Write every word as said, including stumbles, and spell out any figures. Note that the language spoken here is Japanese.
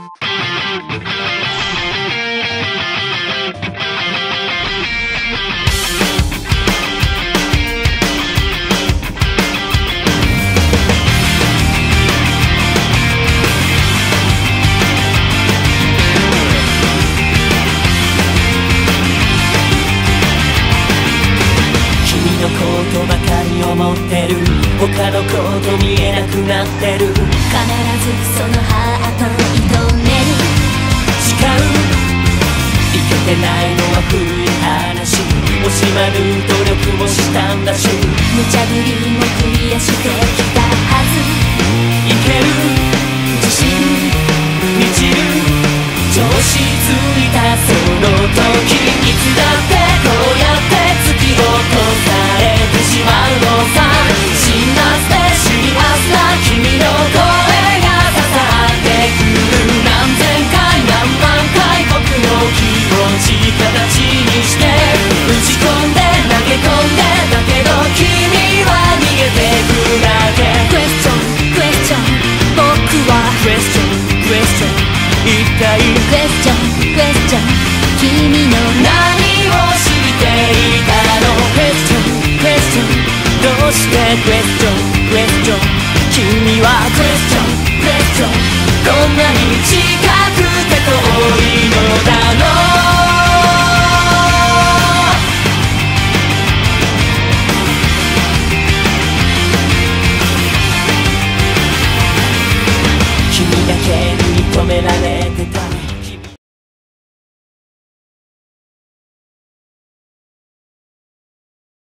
思ってる他のこと見えなくなってる。必ずそのハートを射止める。誓ういけてないのは古い話。惜しまぬ努力もしたんだし、無茶ぶりもクリアしてきたはず。いける自信満ちる調子ついたその時、いつだってこうやって突き落とされてしまうのさ。辛辣でシリアスな君の声が刺さってくる。何千回何万回僕の気持ち形にして打ち込んで投げ込んで、だけど君は逃げてくだけ。クエスチョンクエスチョン僕はクエスチョンクエスチョン一体クエスチョンクエスチョン君の何を知っていたの。クエスチョンクエスチョンどうしてクエスチョン